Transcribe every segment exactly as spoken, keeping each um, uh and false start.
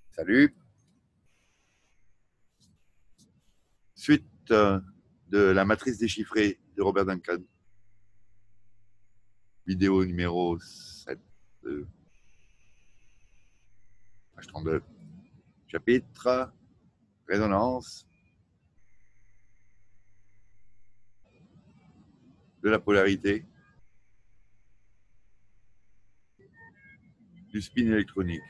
Salut. Suite euh, de la matrice déchiffrée de Robert Duncan. Vidéo numéro sept. Euh, page trente-deux. Chapitre Résonance de la polarité du spin électronique.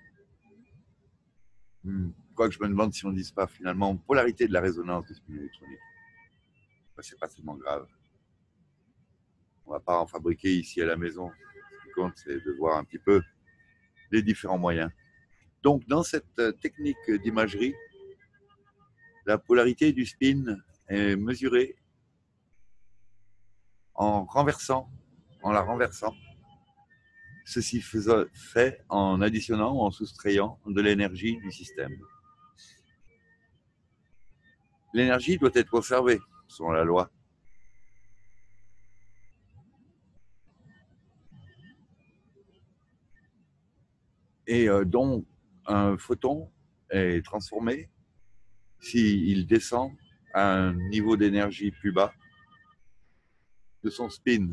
Hmm. Quoique je me demande si on ne dise pas finalement polarité de la résonance du spin électronique. Ben, c'est pas tellement grave. On ne va pas en fabriquer ici à la maison. Ce qui compte, c'est de voir un petit peu les différents moyens. Donc, dans cette technique d'imagerie, la polarité du spin est mesurée en renversant, en la renversant. Ceci fait en additionnant ou en soustrayant de l'énergie du système. L'énergie doit être conservée, selon la loi. Et euh, donc, un photon est transformé s'il descend à un niveau d'énergie plus bas de son spin.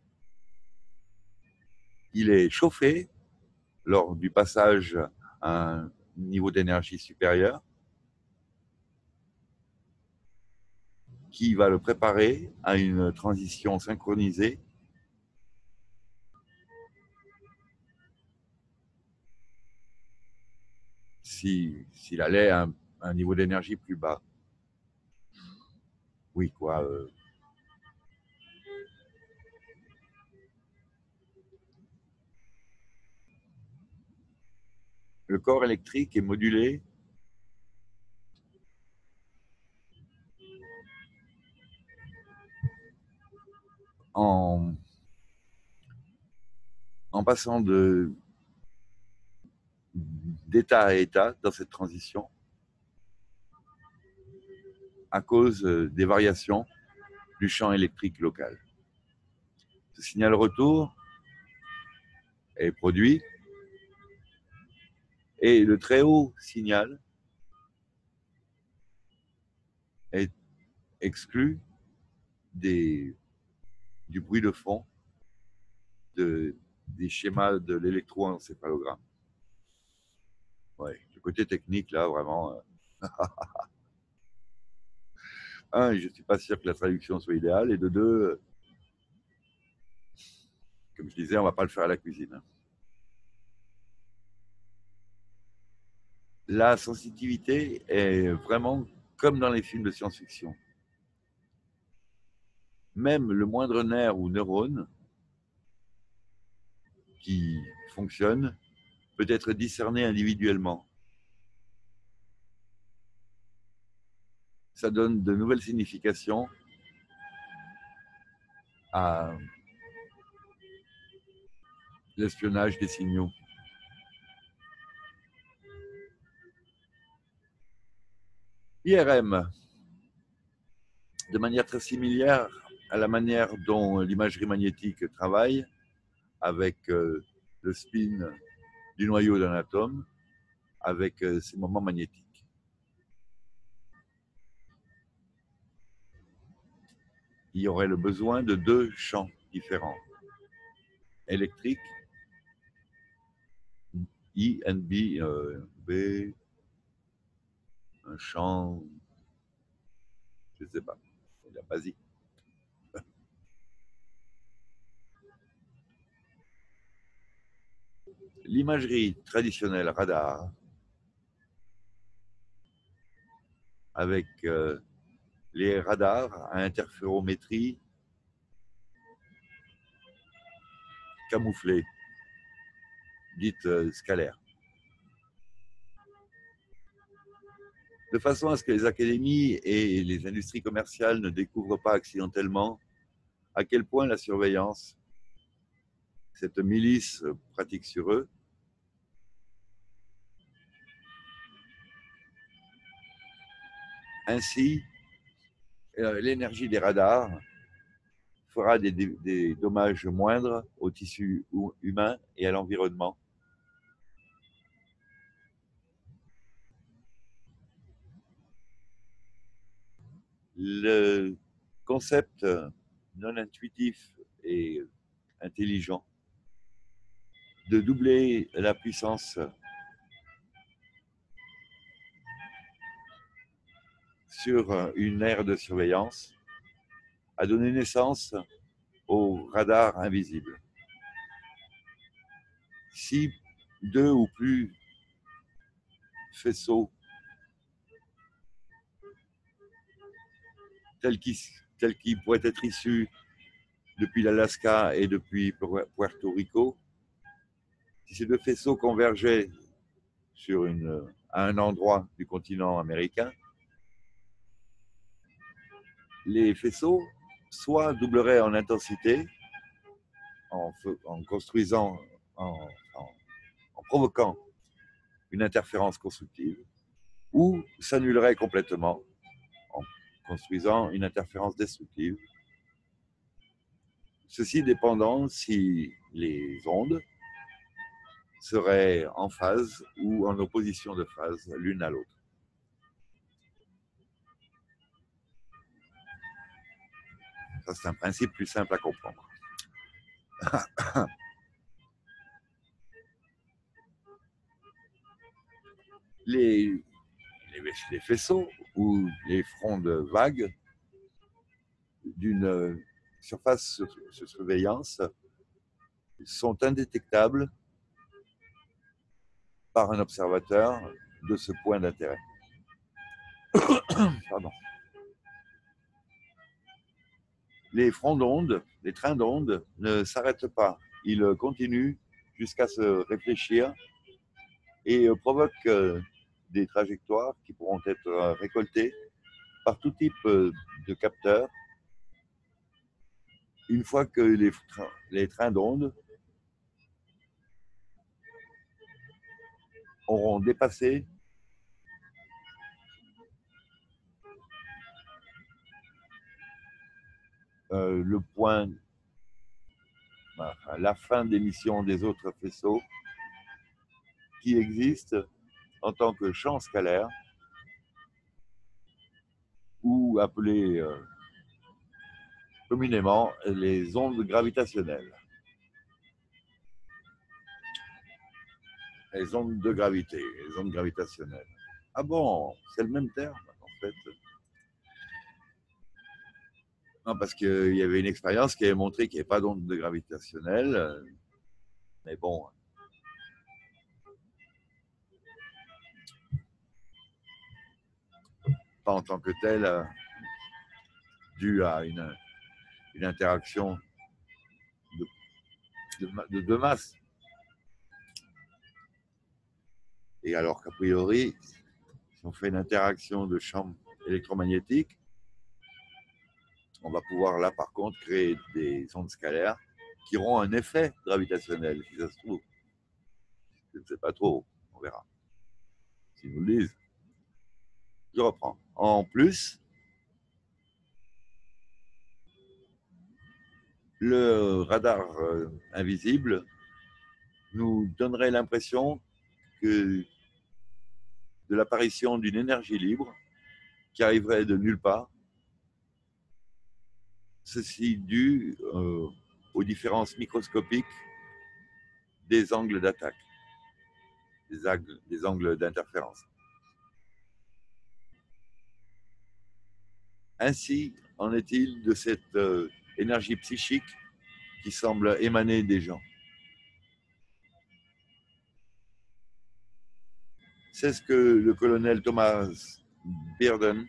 Il est chauffé lors du passage à un niveau d'énergie supérieur qui va le préparer à une transition synchronisée si, s'il allait à un, un niveau d'énergie plus bas. Oui, quoi. Euh, le corps électrique est modulé en, en passant de, d'état à état dans cette transition à cause des variations du champ électrique local. Ce signal retour est produit et le très haut signal est exclu des, du bruit de fond de, des schémas de l'électroencéphalogramme. Ouais, le côté technique, là, vraiment. Euh... un, je ne suis pas sûr que la traduction soit idéale, et de deux, comme je disais, on ne va pas le faire à la cuisine. La sensitivité est vraiment comme dans les films de science-fiction. Même le moindre nerf ou neurone qui fonctionne peut être discerné individuellement. Ça donne de nouvelles significations à l'espionnage des signaux. I R M, de manière très similaire à la manière dont l'imagerie magnétique travaille avec euh, le spin du noyau d'un atome, avec euh, ses moments magnétiques. Il y aurait le besoin de deux champs différents. Électrique, I N B, euh, B, un champ, je ne sais pas, la basique. L'imagerie traditionnelle radar, avec euh, les radars à interférométrie camouflée, dite euh, scalaire. De façon à ce que les académies et les industries commerciales ne découvrent pas accidentellement à quel point la surveillance, cette milice pratique sur eux, ainsi euh, l'énergie des radars fera des, des, des dommages moindres au tissu humain et à l'environnement. le concept non intuitif et intelligent de doubler la puissance sur une aire de surveillance a donné naissance au radar invisible. Si deux ou plus faisceaux tels qu'ils tels qu'ils pourraient être issus depuis l'Alaska et depuis Puerto Rico, si ces deux faisceaux convergeaient sur une, à un endroit du continent américain, les faisceaux soit doubleraient en intensité en, en construisant, en, en, en provoquant une interférence constructive, ou s'annuleraient complètement en construisant une interférence destructive. Ceci dépendant si les ondes seraient en phase ou en opposition de phase l'une à l'autre. Ça, c'est un principe plus simple à comprendre. les, les, les faisceaux ou les frondes vagues d'une surface de surveillance sont indétectables par un observateur de ce point d'intérêt. Pardon. Les fronts d'onde, les trains d'onde ne s'arrêtent pas. Ils continuent jusqu'à se réfléchir et provoquent des trajectoires qui pourront être récoltées par tout type de capteurs une fois que les, tra les trains d'onde auront dépassé euh, le point, enfin, la fin d'émission des autres faisceaux qui existent en tant que champ scalaire ou appelés euh, communément les ondes gravitationnelles. Les ondes de gravité, les ondes gravitationnelles. Ah bon, c'est le même terme en fait. Non, parce qu'il y avait une expérience qui avait montré qu'il n'y avait pas d'ondes de gravitationnelles. Mais bon. Pas en tant que telle, dû à une, une interaction de, de, de deux masses. Et alors qu'a priori, si on fait une interaction de champs électromagnétiques, on va pouvoir là par contre créer des ondes scalaires qui auront un effet gravitationnel, si ça se trouve. Je ne sais pas trop, on verra. S'ils nous le disent. Je reprends. En plus, le radar euh, invisible nous donnerait l'impression que de l'apparition d'une énergie libre qui arriverait de nulle part. Ceci dû euh, aux différences microscopiques des angles d'attaque, des, des angles d'interférence. Ainsi en est-il de cette euh, énergie psychique qui semble émaner des gens. C'est ce que le colonel Thomas Bearden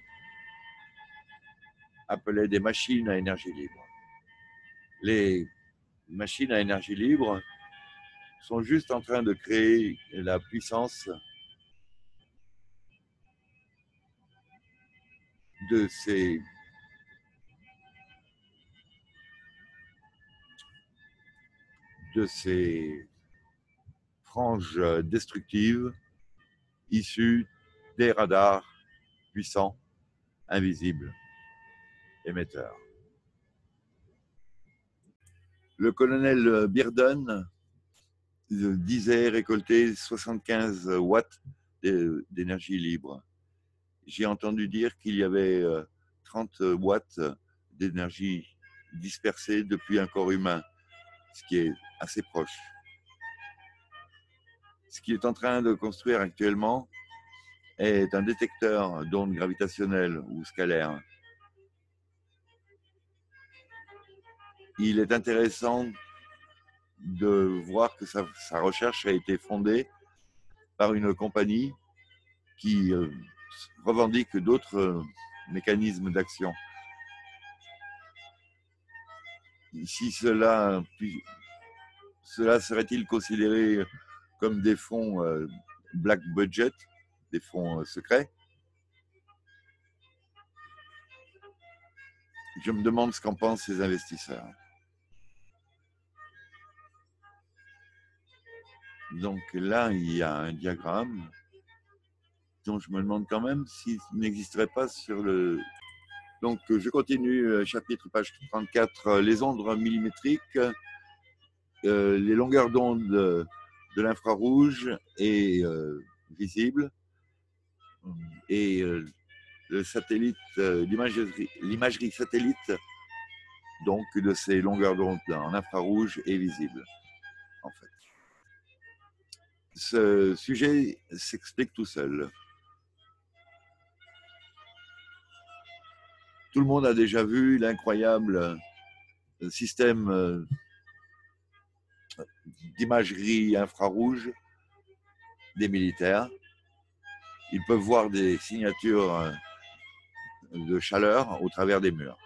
appelait des machines à énergie libre. Les machines à énergie libre sont juste en train de créer la puissance de ces de ces franges destructives issues des radars puissants, invisibles, émetteurs. Le colonel Bearden disait récolter soixante-quinze watts d'énergie libre. J'ai entendu dire qu'il y avait trente watts d'énergie dispersée depuis un corps humain, ce qui est assez proche. Ce qu'il est en train de construire actuellement est un détecteur d'ondes gravitationnelles ou scalaires. Il est intéressant de voir que sa, sa recherche a été fondée par une compagnie qui euh, revendique d'autres euh, mécanismes d'action. Si cela, puis, cela serait-il considéré comme des fonds euh, black budget, des fonds euh, secrets? Je me demande ce qu'en pensent ces investisseurs. Donc là, il y a un diagramme dont je me demande quand même s'il n'existerait pas sur le... Donc je continue, chapitre page trente-quatre, les ondes millimétriques, euh, les longueurs d'onde de, de l'infrarouge est euh, visible, et euh, le satellite, euh, l'imagerie, l'imagerie satellite donc de ces longueurs d'onde en infrarouge est visible en fait. Ce sujet s'explique tout seul. Tout le monde a déjà vu l'incroyable système d'imagerie infrarouge des militaires. Ils peuvent voir des signatures de chaleur au travers des murs.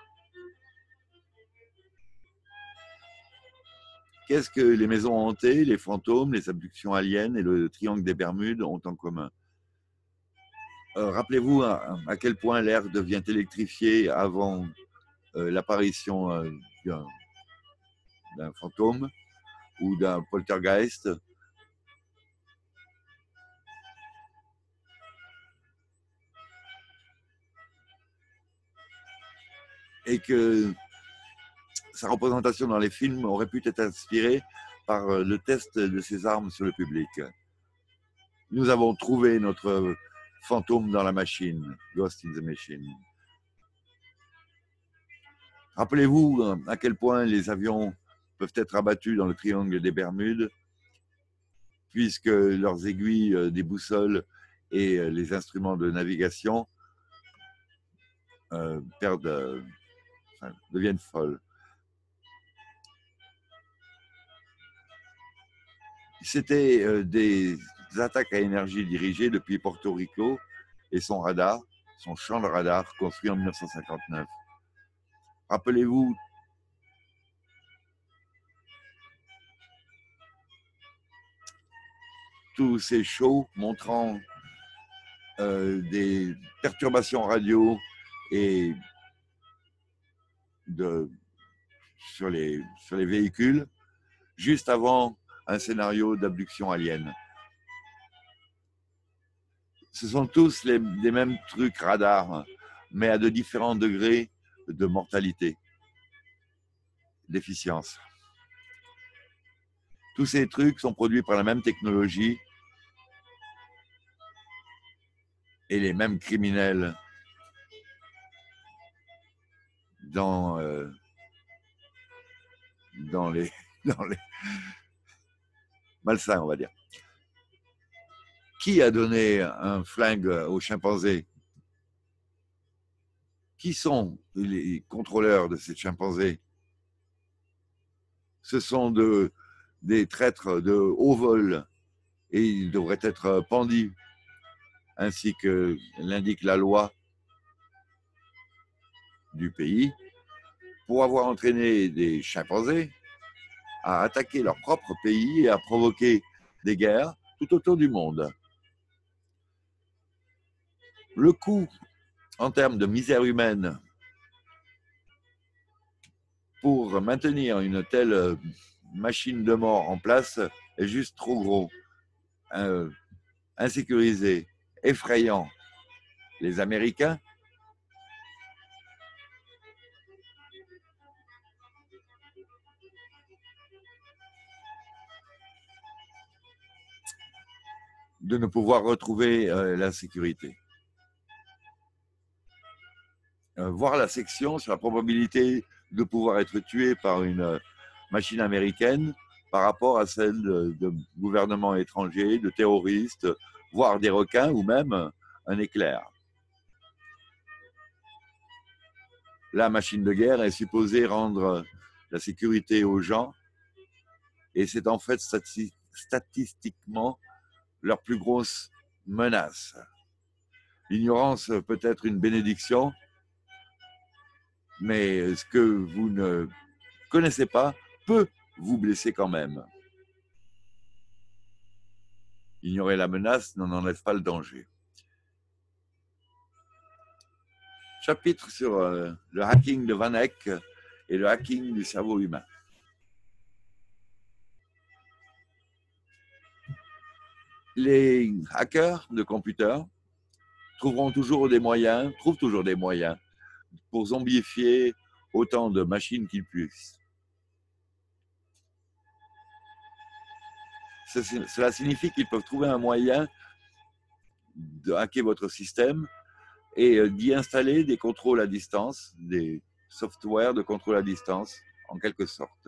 Qu'est-ce que les maisons hantées, les fantômes, les abductions aliens et le triangle des Bermudes ont en commun? Euh, rappelez-vous à, à quel point l'air devient électrifié avant euh, l'apparition euh, d'un, d'un fantôme ou d'un poltergeist. Et que sa représentation dans les films aurait pu être inspirée par le test de ses armes sur le public. Nous avons trouvé notre fantôme dans la machine, Ghost in the Machine. Rappelez-vous à quel point les avions peuvent être abattus dans le triangle des Bermudes, puisque leurs aiguilles des boussoles et les instruments de navigation euh, perdent, euh, enfin, deviennent folles. C'était euh, des attaques à énergie dirigées depuis Porto Rico et son radar, son champ de radar construit en mille neuf cent cinquante-neuf. Rappelez-vous tous ces shows montrant euh, des perturbations radio et de, sur, les, sur les véhicules juste avant un scénario d'abduction alien. Ce sont tous les, les mêmes trucs radars, mais à de différents degrés de mortalité, d'efficience. Tous ces trucs sont produits par la même technologie et les mêmes criminels dans, euh, dans, les, dans les malsains, on va dire. Qui a donné un flingue aux chimpanzés? Qui sont les contrôleurs de ces chimpanzés? Ce sont de, des traîtres de haut vol et ils devraient être pendus, ainsi que l'indique la loi du pays, pour avoir entraîné des chimpanzés à attaquer leur propre pays et à provoquer des guerres tout autour du monde. Le coût en termes de misère humaine pour maintenir une telle machine de mort en place est juste trop gros, euh, insécurisé, effrayant. Les Américains de ne pouvoir retrouver euh, la sécurité. euh, voir la section sur la probabilité de pouvoir être tué par une euh, machine américaine par rapport à celle de, de gouvernements étrangers, de terroristes, voire des requins ou même un éclair. La machine de guerre est supposée rendre la sécurité aux gens et c'est en fait stati- statistiquement leur plus grosse menace. L'ignorance peut être une bénédiction, mais ce que vous ne connaissez pas peut vous blesser quand même. Ignorer la menace n'en enlève pas le danger. Chapitre sur euh, le hacking de Van Eck et le hacking du cerveau humain. Les hackers de computers trouveront toujours des moyens, trouvent toujours des moyens pour zombifier autant de machines qu'ils puissent. Cela signifie qu'ils peuvent trouver un moyen de hacker votre système et d'y installer des contrôles à distance, des softwares de contrôle à distance, en quelque sorte.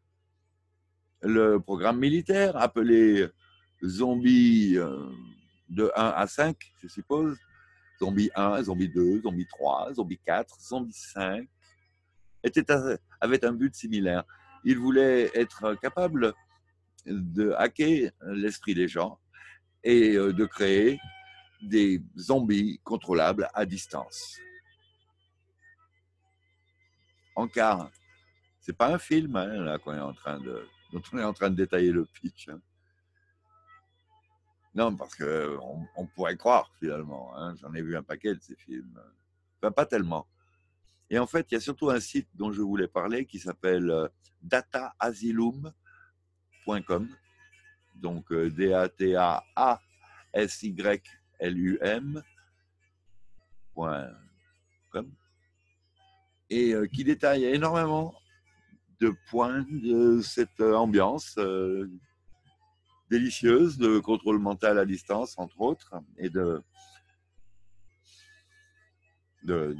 Le programme militaire, appelé Zombie de un à cinq, je suppose, Zombie un, Zombie deux, Zombie trois, Zombie quatre, Zombie cinq, était, avait un but similaire. Il voulait être capable de hacker l'esprit des gens et de créer des zombies contrôlables à distance. En car, c'est pas un film hein, là qu'on est en train de, dont on est en train de détailler le pitch. Hein. Non, parce que on, on pourrait croire finalement. Hein, j'en ai vu un paquet de ces films. Enfin, pas tellement. Et en fait, il y a surtout un site dont je voulais parler qui s'appelle euh, data asylum point com. Donc euh, D A T A A S Y L U M point com. Et euh, qui détaille énormément de points de cette ambiance euh, délicieuse de contrôle mental à distance, entre autres, et de, de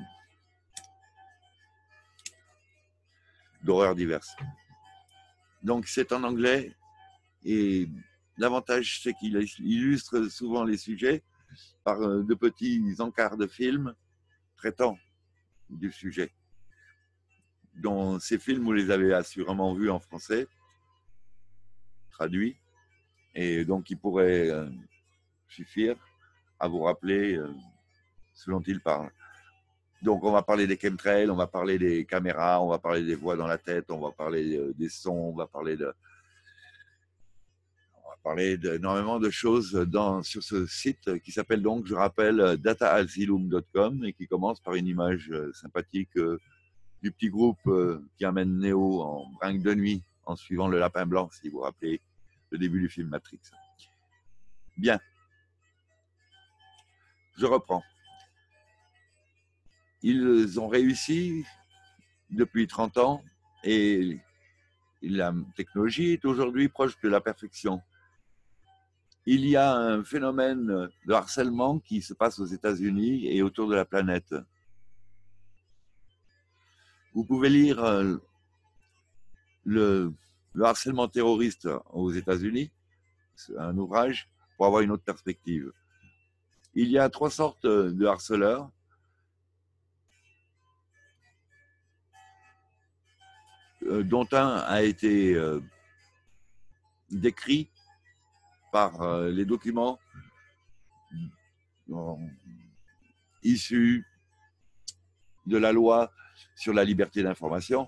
d'horreurs diverses. Donc c'est en anglais et l'avantage c'est qu'il illustre souvent les sujets par de petits encarts de films traitant du sujet. Dans ces films, vous les avez assurément vus en français, traduits, et donc ils pourraient euh, suffire à vous rappeler euh, ce dont ils parlent. Donc on va parler des chemtrails, on va parler des caméras, on va parler des voix dans la tête, on va parler euh, des sons, on va parler de on va parler d'énormément de choses dans, sur ce site qui s'appelle donc, je rappelle, data asylum point com et qui commence par une image sympathique euh, du petit groupe euh, qui amène Neo en brinque de nuit en suivant le lapin blanc, si vous vous rappelez le début du film Matrix. Bien. Je reprends. Ils ont réussi depuis trente ans et la technologie est aujourd'hui proche de la perfection. Il y a un phénomène de harcèlement qui se passe aux États-Unis et autour de la planète. Vous pouvez lire le, le harcèlement terroriste aux États-Unis, un ouvrage, pour avoir une autre perspective. Il y a trois sortes de harceleurs. Dont un a été euh, décrit par euh, les documents euh, issus de la loi sur la liberté d'information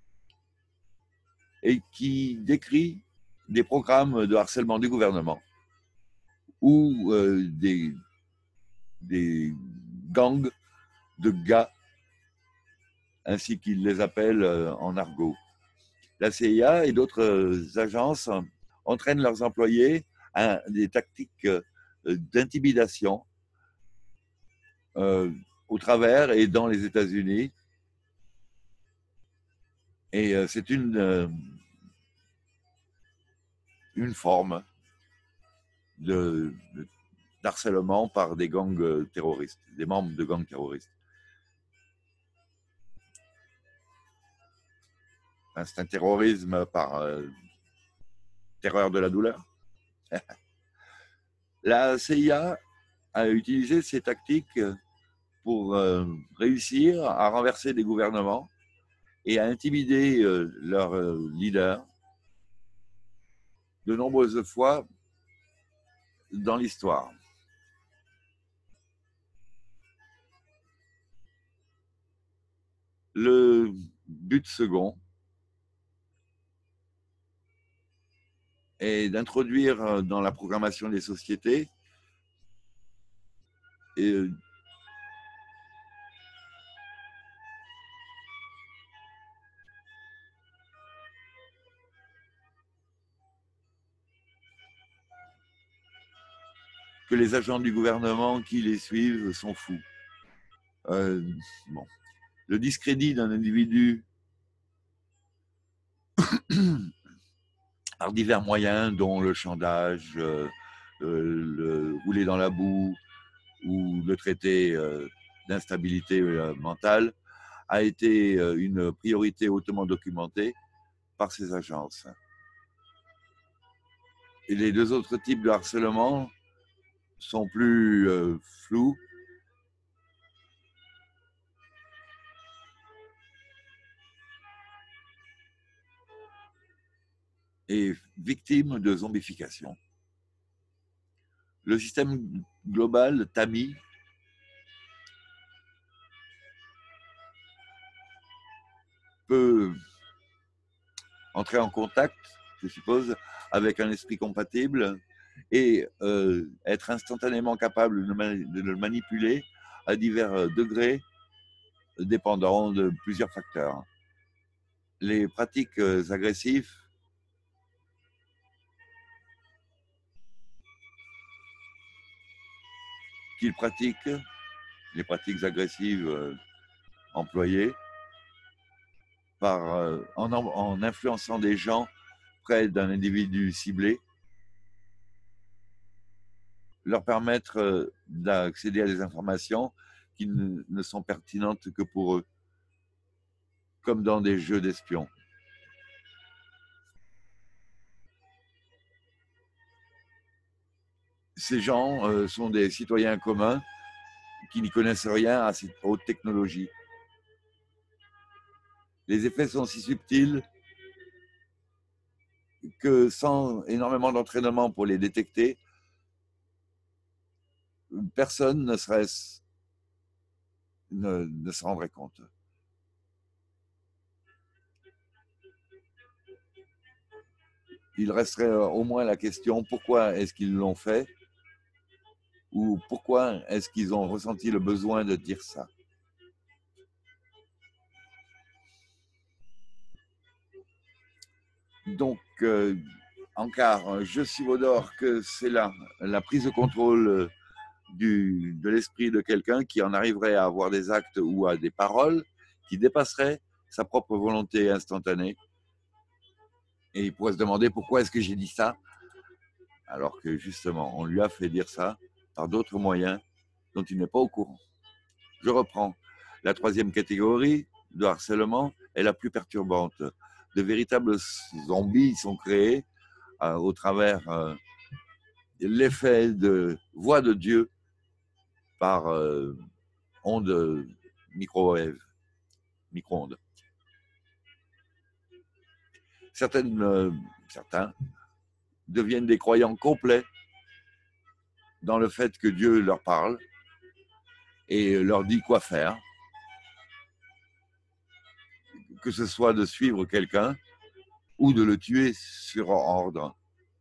et qui décrit des programmes de harcèlement du gouvernement ou euh, des, des gangs de gars, ainsi qu'ils les appellent euh, en argot. La C I A et d'autres agences entraînent leurs employés à des tactiques d'intimidation euh, au travers et dans les États-Unis. Et euh, c'est une, euh, une forme de, de d'harcèlement par des gangs terroristes, des membres de gangs terroristes. Enfin, c'est un terrorisme par euh, terreur de la douleur. La C I A a utilisé ces tactiques pour euh, réussir à renverser des gouvernements et à intimider euh, leurs euh, leaders de nombreuses fois dans l'histoire. Le but second est d'introduire dans la programmation des sociétés et que les agents du gouvernement qui les suivent sont fous. Euh, bon. Le discrédit d'un individu par divers moyens, dont le chantage, euh, le rouler dans la boue ou le traiter euh, d'instabilité euh, mentale, a été euh, une priorité hautement documentée par ces agences. Et les deux autres types de harcèlement sont plus euh, flous et victimes de zombification. Le système global T A M I peut entrer en contact, je suppose, avec un esprit compatible et euh, être instantanément capable de, de le manipuler à divers degrés dépendant de plusieurs facteurs. Les pratiques agressives qu'ils pratiquent, les pratiques agressives euh, employées, par, euh, en, en influençant des gens près d'un individu ciblé, leur permettre euh, d'accéder à des informations qui ne, ne sont pertinentes que pour eux, comme dans des jeux d'espions. Ces gens euh, sont des citoyens communs qui n'y connaissent rien à cette haute technologie. Les effets sont si subtils que sans énormément d'entraînement pour les détecter, personne ne serait ne, ne se rendrait compte. Il resterait au moins la question pourquoi est-ce qu'ils l'ont fait ou pourquoi est-ce qu'ils ont ressenti le besoin de dire ça. Donc, euh, Ankar, je subodore que c'est là la prise de contrôle du, de l'esprit de quelqu'un qui en arriverait à avoir des actes ou à des paroles qui dépasseraient sa propre volonté instantanée. Et il pourrait se demander pourquoi est-ce que j'ai dit ça, alors que justement, on lui a fait dire ça par d'autres moyens dont il n'est pas au courant. Je reprends. La troisième catégorie de harcèlement est la plus perturbante. De véritables zombies sont créés euh, au travers euh, l'effet de voix de Dieu par euh, ondes microwave, micro-ondes. Certaines, euh, certains deviennent des croyants complets dans le fait que Dieu leur parle et leur dit quoi faire, que ce soit de suivre quelqu'un ou de le tuer sur ordre.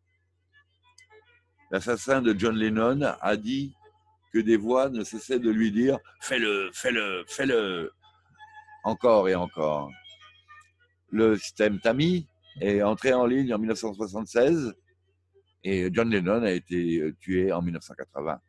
L'assassin de John Lennon a dit que des voix ne cessaient de lui dire « fais-le, fais-le, fais-le » encore et encore. Le système T A M I est entré en ligne en mille neuf cent soixante-seize et John Lennon a été tué en mille neuf cent quatre-vingts.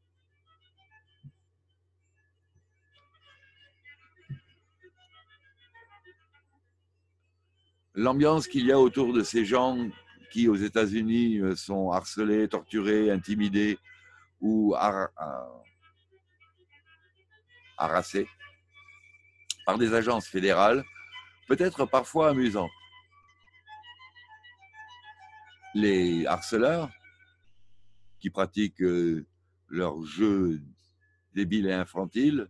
L'ambiance qu'il y a autour de ces gens qui, aux États-Unis, sont harcelés, torturés, intimidés ou har harassés par des agences fédérales peut-être parfois amusant. Les harceleurs qui pratiquent euh, leurs jeux débiles et infantiles,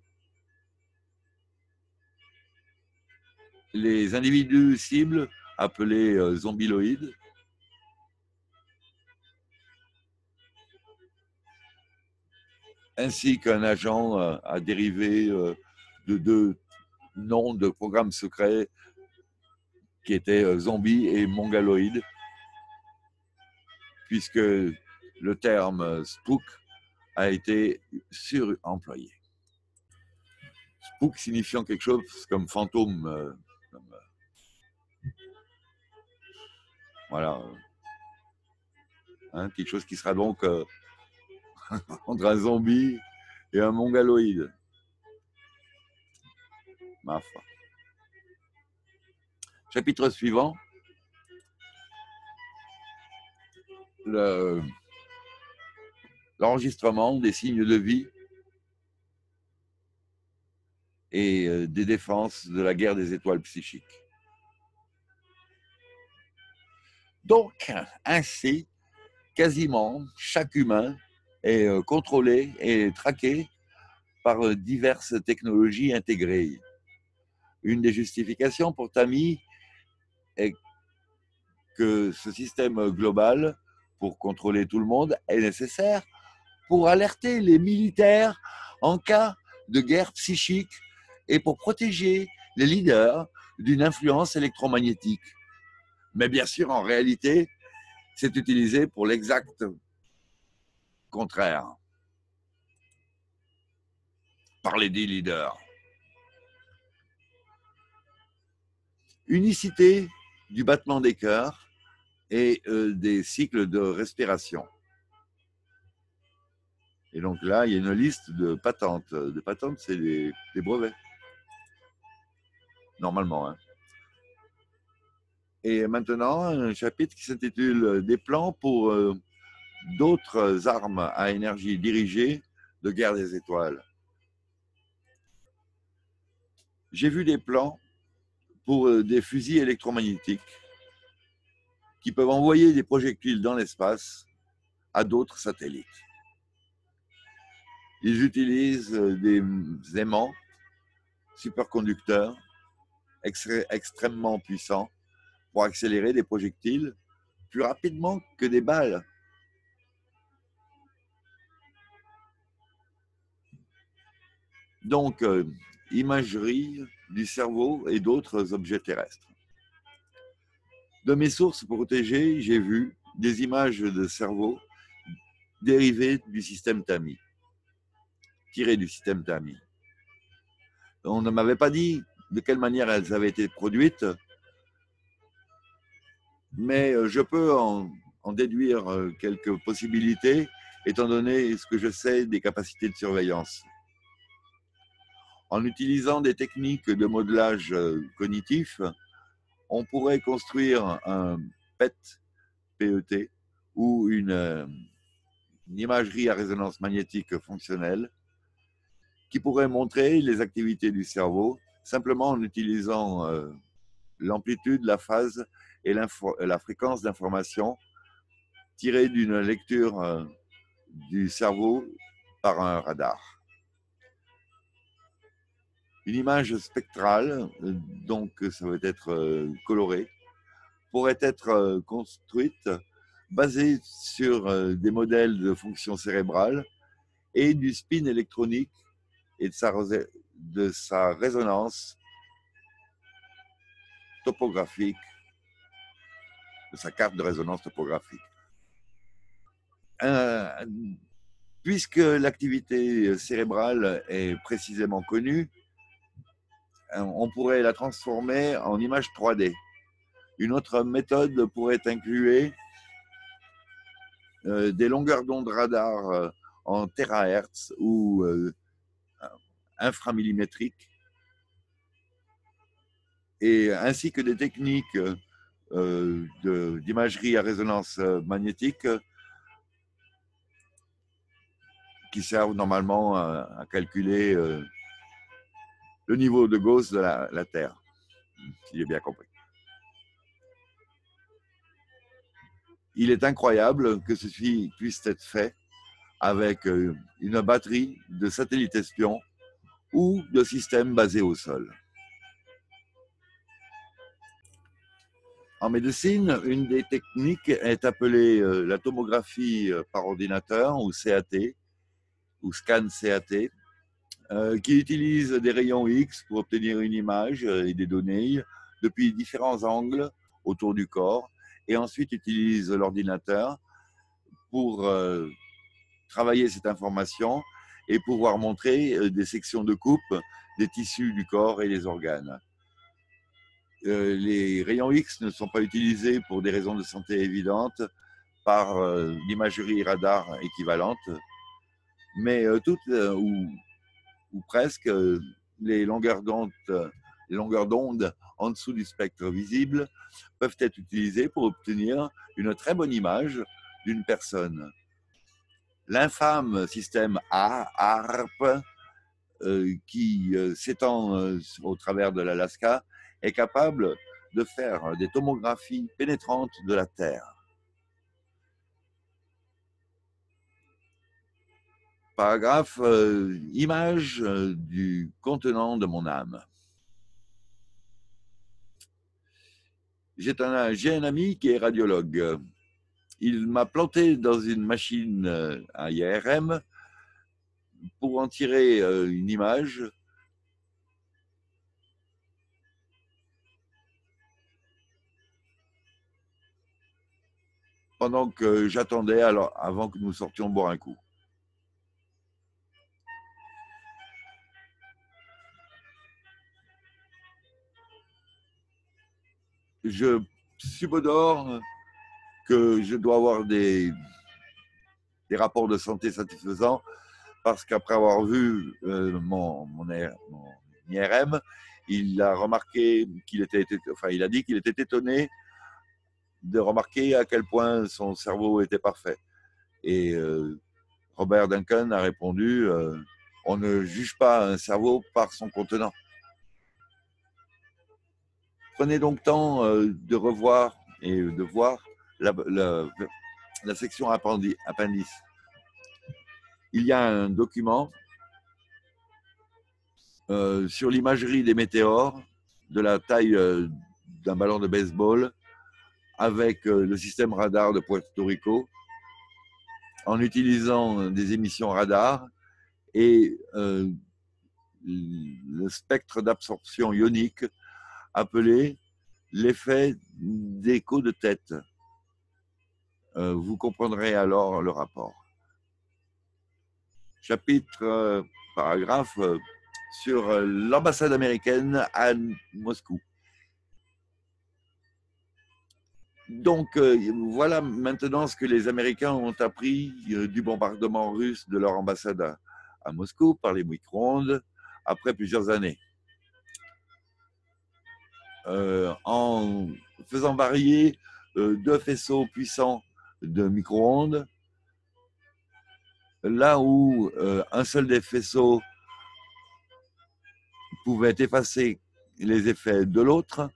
les individus cibles appelés euh, zombiloïdes, ainsi qu'un agent euh, à dériver euh, de deux noms de programmes secrets qui étaient euh, zombies et mongoloïdes, puisque le terme spook a été suremployé. Spook signifiant quelque chose comme fantôme, euh, comme, euh, voilà, hein, quelque chose qui sera donc euh, entre un zombie et un mongoloïde. Ma foi. Chapitre suivant. Le, l'enregistrement des signes de vie et euh, des défenses de la guerre des étoiles psychiques. Donc, ainsi, quasiment chaque humain est euh, contrôlé et traqué par euh, diverses technologies intégrées. Une des justifications pour Tammy est que ce système global, pour contrôler tout le monde, est nécessaire pour alerter les militaires en cas de guerre psychique et pour protéger les leaders d'une influence électromagnétique. Mais bien sûr, en réalité, c'est utilisé pour l'exact contraire. Par les dix leaders. Unicité du battement des cœurs et euh, des cycles de respiration. Et donc là, il y a une liste de patentes. De patentes, c'est des, des brevets. Normalement. Hein. Et maintenant, un chapitre qui s'intitule « Des plans pour euh, d'autres armes à énergie dirigée de guerre des étoiles ». J'ai vu des plans pour euh, des fusils électromagnétiques qui peuvent envoyer des projectiles dans l'espace à d'autres satellites. Ils utilisent des aimants superconducteurs extré- extrêmement puissants pour accélérer des projectiles plus rapidement que des balles. Donc, euh, imagerie du cerveau et d'autres objets terrestres. De mes sources protégées, j'ai vu des images de cerveau dérivées du système Tammy, tirées du système Tammy. On ne m'avait pas dit de quelle manière elles avaient été produites, mais je peux en, en déduire quelques possibilités, étant donné ce que je sais des capacités de surveillance. En utilisant des techniques de modelage cognitif, on pourrait construire un P E T, P E T, ou une, une imagerie à résonance magnétique fonctionnelle qui pourrait montrer les activités du cerveau simplement en utilisant euh, l'amplitude, la phase et la fréquence d'information tirée d'une lecture euh, du cerveau par un radar. Une image spectrale, donc ça va être euh, coloré, pourrait être euh, construite basée sur euh, des modèles de fonctions cérébrales et du spin électronique et de sa, de sa résonance topographique, de sa carte de résonance topographique. Euh, puisque l'activité cérébrale est précisément connue, on pourrait la transformer en image trois D. Une autre méthode pourrait inclure euh, des longueurs d'onde radar euh, en térahertz ou euh, inframillimétriques, et ainsi que des techniques euh, de, d'imagerie à résonance magnétique qui servent normalement à, à calculer euh, le niveau de Gauss de la, la Terre. si j'ai bien compris. Il est incroyable que ceci puisse être fait avec une batterie de satellites espions ou de systèmes basés au sol. En médecine, une des techniques est appelée la tomographie par ordinateur ou C A T, ou scan C A T, euh, qui utilise des rayons X pour obtenir une image et des données depuis différents angles autour du corps, et ensuite utilise l'ordinateur pour euh, travailler cette information et pouvoir montrer des sections de coupe des tissus du corps et des organes. Euh, les rayons X ne sont pas utilisés pour des raisons de santé évidentes par euh, l'imagerie radar équivalente, mais euh, toutes euh, ou, ou presque euh, les longueurs d'onde, les longueurs d'onde en dessous du spectre visible peuvent être utilisées pour obtenir une très bonne image d'une personne. L'infâme système A R P, euh, qui euh, s'étend euh, au travers de l'Alaska, est capable de faire des tomographies pénétrantes de la Terre. Paragraphe, euh, image euh, du contenant de mon âme. J'ai un, j'ai un ami qui est radiologue. Il m'a planté dans une machine à I R M pour en tirer euh, une image pendant que j'attendais alors, avant que nous sortions boire un coup. Je subodore que je dois avoir des, des rapports de santé satisfaisants parce qu'après avoir vu euh, mon, mon, mon I R M, il a remarqué qu'il était, enfin, il a dit qu'il était étonné de remarquer à quel point son cerveau était parfait. Et euh, Robert Duncan a répondu euh, on ne juge pas un cerveau par son contenant. Prenez donc temps euh, de revoir et de voir la, la, la section appendice. Il y a un document euh, sur l'imagerie des météores de la taille euh, d'un ballon de baseball avec euh, le système radar de Puerto Rico en utilisant des émissions radar et euh, le spectre d'absorption ionique appelé l'effet d'écho de tête. Euh, vous comprendrez alors le rapport. Chapitre, euh, paragraphe euh, sur euh, l'ambassade américaine à Moscou. Donc, euh, voilà maintenant ce que les Américains ont appris euh, du bombardement russe de leur ambassade à, à Moscou par les micro-ondes après plusieurs années. Euh, en faisant varier euh, deux faisceaux puissants de micro-ondes, là où euh, un seul des faisceaux pouvait effacer les effets de l'autre,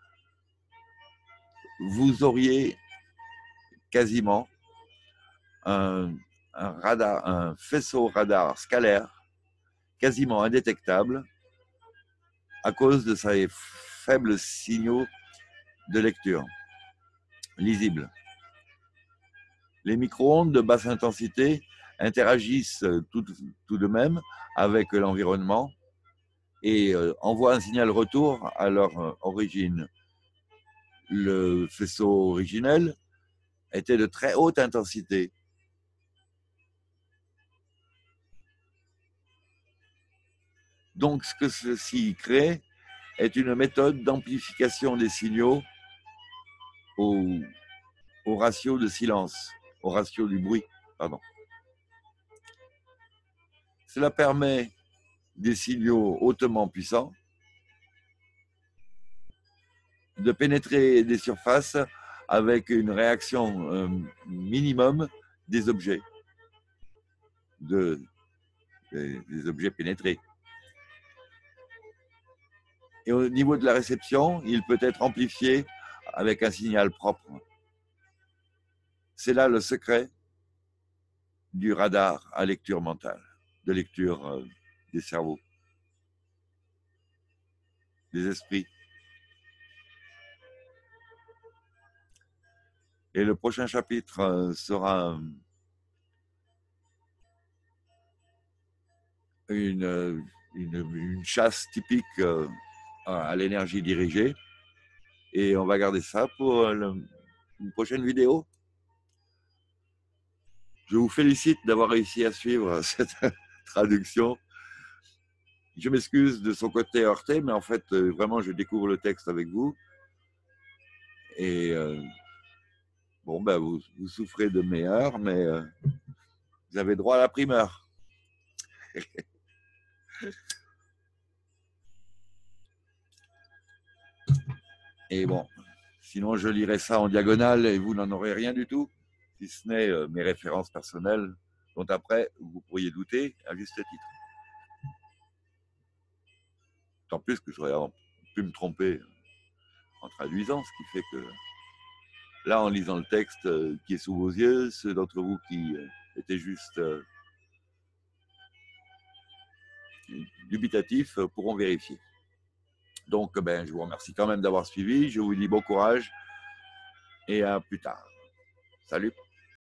vous auriez quasiment un, un, radar, un faisceau radar scalaire quasiment indétectable à cause de ses faibles signaux de lecture lisibles. Les micro-ondes de basse intensité interagissent tout, tout de même avec l'environnement et euh, envoient un signal retour à leur euh, origine. Le faisceau originel était de très haute intensité. Donc, ce que ceci crée est une méthode d'amplification des signaux au, au ratio de silence, au ratio du bruit, pardon. Cela permet des signaux hautement puissants de pénétrer des surfaces avec une réaction euh, minimum des objets, de, des, des objets pénétrés. Et au niveau de la réception, il peut être amplifié avec un signal propre. C'est là le secret du radar à lecture mentale, de lecture euh, des cerveaux, des esprits. Et le prochain chapitre euh, sera une, une, une chasse typique euh, à l'énergie dirigée. Et on va garder ça pour euh, le, une prochaine vidéo. Je vous félicite d'avoir réussi à suivre cette traduction. Je m'excuse de son côté heurté, mais en fait, euh, vraiment, je découvre le texte avec vous. Et euh, bon, ben, vous, vous souffrez de mes heures, mais euh, vous avez droit à la primeur. Et bon, sinon, je lirai ça en diagonale et vous n'en aurez rien du tout, si ce n'est euh, mes références personnelles, dont après, vous pourriez douter à juste titre. Tant plus que j'aurais pu me tromper en traduisant, ce qui fait que là, en lisant le texte euh, qui est sous vos yeux, ceux d'entre vous qui euh, étaient juste euh, dubitatifs euh, pourront vérifier. Donc, ben, je vous remercie quand même d'avoir suivi. Je vous dis bon courage et à plus tard. Salut.